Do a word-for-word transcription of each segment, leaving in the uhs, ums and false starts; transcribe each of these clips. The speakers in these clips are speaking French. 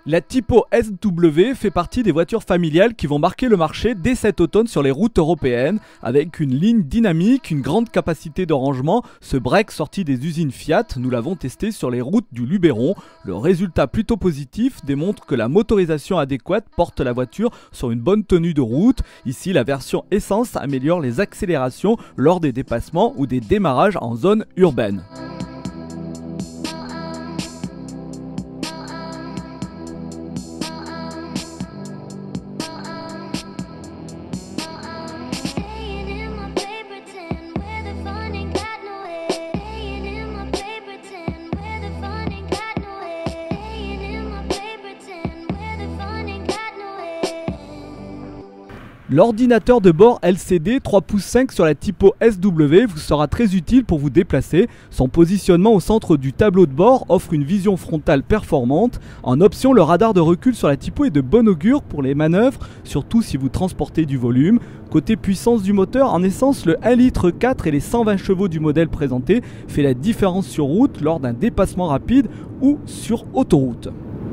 La Tipo S W fait partie des voitures familiales qui vont marquer le marché dès cet automne sur les routes européennes. Avec une ligne dynamique, une grande capacité de rangement, ce break sorti des usines Fiat, nous l'avons testé sur les routes du Luberon. Le résultat plutôt positif démontre que la motorisation adéquate porte la voiture sur une bonne tenue de route. Ici, la version essence améliore les accélérations lors des dépassements ou des démarrages en zone urbaine. L'ordinateur de bord L C D trois pouces cinq sur la Tipo S W vous sera très utile pour vous déplacer. Son positionnement au centre du tableau de bord offre une vision frontale performante. En option, le radar de recul sur la Tipo est de bon augure pour les manœuvres, surtout si vous transportez du volume. Côté puissance du moteur, en essence, le un virgule quatre litres et les cent vingt chevaux du modèle présenté fait la différence sur route lors d'un dépassement rapide ou sur autoroute.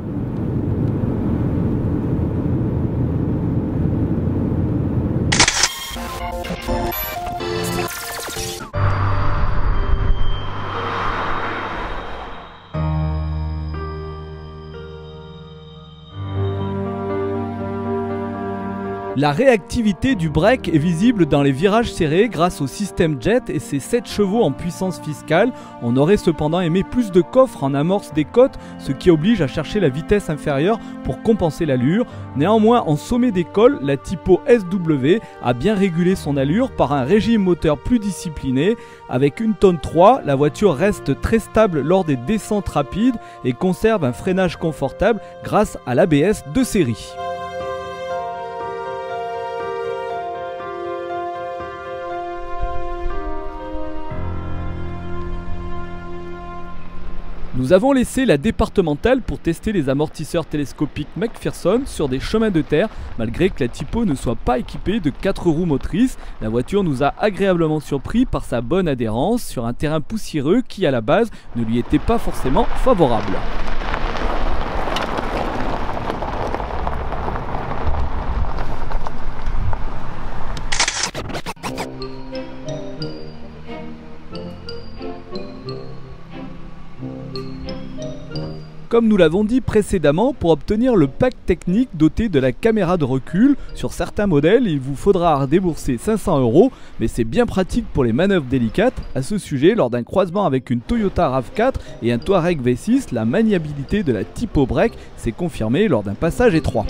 La réactivité du break est visible dans les virages serrés grâce au système Jet et ses sept chevaux en puissance fiscale. On aurait cependant aimé plus de coffre en amorce des côtes, ce qui oblige à chercher la vitesse inférieure pour compenser l'allure. Néanmoins, en sommet des cols, la Tipo S W a bien régulé son allure par un régime moteur plus discipliné. Avec une tonne trois, la voiture reste très stable lors des descentes rapides et conserve un freinage confortable grâce à l'A B S de série. Nous avons laissé la départementale pour tester les amortisseurs télescopiques McPherson sur des chemins de terre. Malgré que la Tipo ne soit pas équipée de quatre roues motrices, la voiture nous a agréablement surpris par sa bonne adhérence sur un terrain poussiéreux qui à la base ne lui était pas forcément favorable. Comme nous l'avons dit précédemment, pour obtenir le pack technique doté de la caméra de recul, sur certains modèles, il vous faudra débourser cinq cents euros, mais c'est bien pratique pour les manœuvres délicates. À ce sujet, lors d'un croisement avec une Toyota RAV quatre et un Touareg V six, la maniabilité de la Tipo Break s'est confirmée lors d'un passage étroit.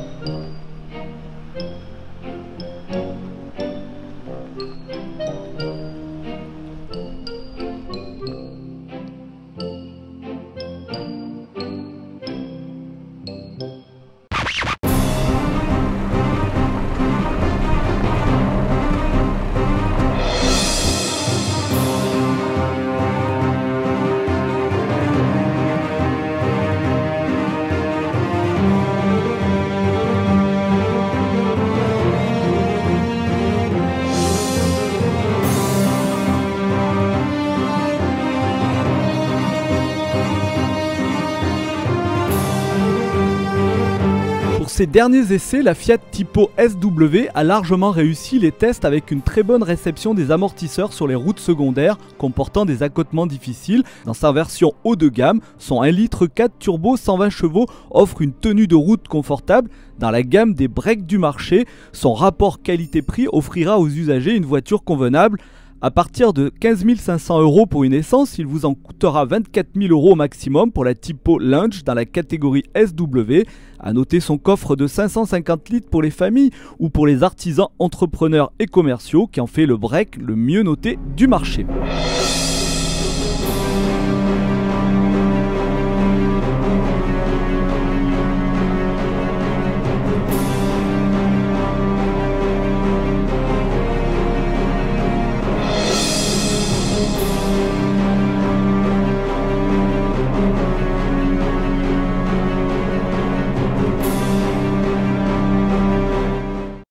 Pour ces derniers essais, la Fiat Tipo S W a largement réussi les tests avec une très bonne réception des amortisseurs sur les routes secondaires comportant des accotements difficiles. Dans sa version haut de gamme, son un virgule quatre litres turbo cent vingt chevaux offre une tenue de route confortable. Dans la gamme des breaks du marché, son rapport qualité-prix offrira aux usagers une voiture convenable. À partir de quinze mille cinq cents euros pour une essence, il vous en coûtera vingt-quatre mille euros au maximum pour la Tipo Lunch dans la catégorie S W. A noter son coffre de cinq cent cinquante litres pour les familles ou pour les artisans, entrepreneurs et commerciaux qui en fait le break le mieux noté du marché.